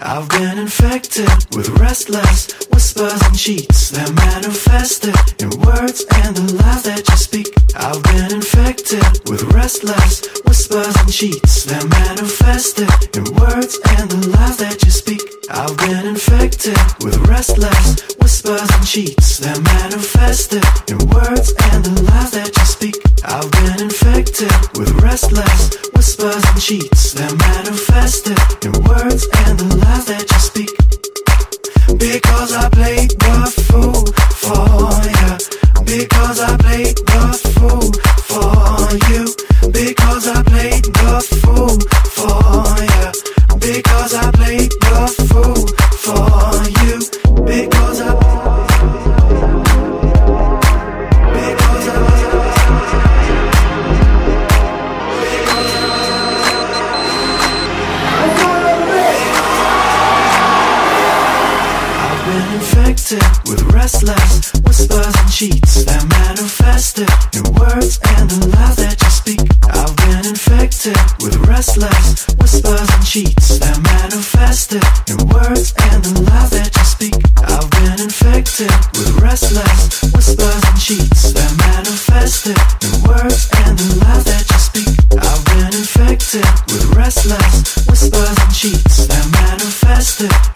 I've been infected with restless whispers and cheats that manifested in words and the lies that you speak. I've been infected with restless whispers and cheats that manifested in words and the lies that you speak. I've been infected with restless whispers and cheats that manifested in words and the lies that you speak. I've been infected with restless whispers and cheats that manifested in words and the lies that you speak. Because I played the fool for you. Because I played the fool for you. Because I played the fool for you. Because I played the fool for you. Because I infected with restless whispers and cheats that manifested in words and the lies that you speak. I've been infected with restless whispers and cheats that manifested in words and the lies that you speak. I've been infected with restless whispers and cheats that manifested in words and the lies that you speak. I've been infected with restless whispers and cheats that manifested